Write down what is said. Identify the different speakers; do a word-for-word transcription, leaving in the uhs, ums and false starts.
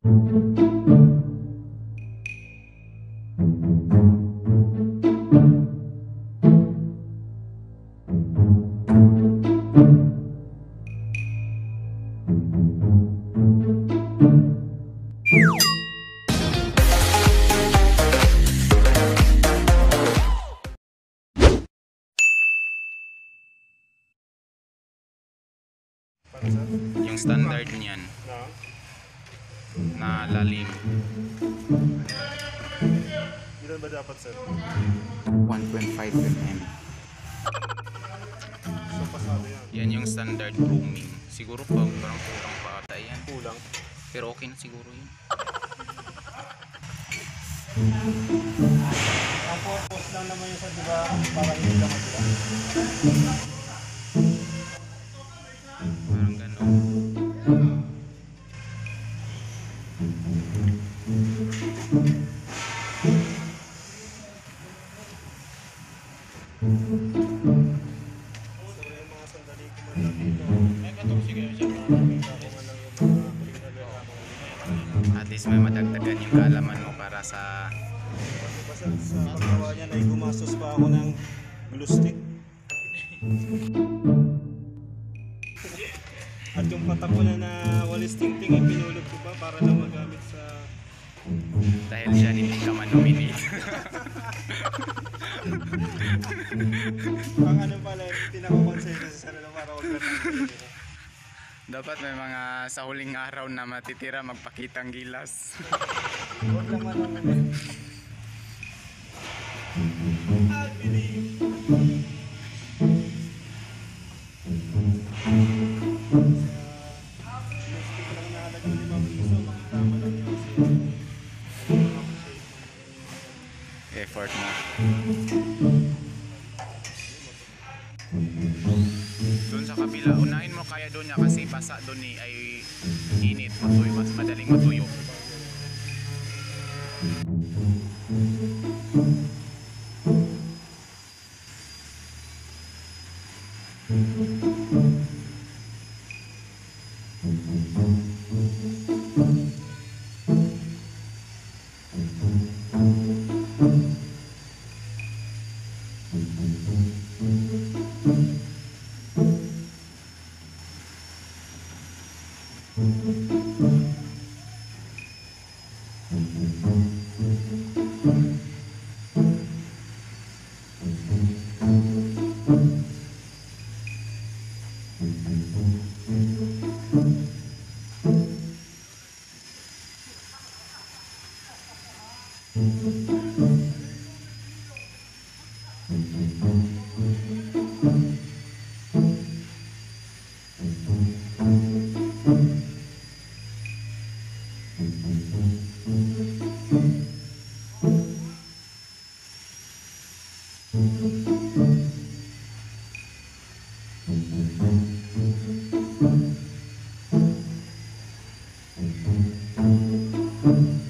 Speaker 1: Yung standard niyan na lalim
Speaker 2: ilan ba dapat, sir?
Speaker 1: one point five millimeters.
Speaker 2: So pasado yan.
Speaker 1: Yan yung standard roaming. Siguro pa parang kulang pa ata yan.
Speaker 2: Kulang.
Speaker 1: Pero okay na siguro yun.
Speaker 2: Ang purpose lang naman yun, sir, di ba? Para hindi ka matula.
Speaker 1: Parang gano'n. At least may madagdagan yung kaalaman mo para sa
Speaker 2: Basta sa paggawa niya na gumastos pa ako ng glue stick. At yung patak ko na na walis tingting, ipinulog ko pa para lang magamit sa...
Speaker 1: dahil dyan hindi ka man-nominate.
Speaker 2: Ang ano pala, pinaka-consensus sa sarili para huwag ka.
Speaker 1: Dapat may mga sa huling araw na matitira magpakitang gilas.
Speaker 2: Huwag naman ang... I believe.
Speaker 1: Effort mo. Doon sa kabila, unahin mo kaya doon niya kasi basa doon ni ay init, matuyo, mas madaling matuyo.
Speaker 3: Thank you.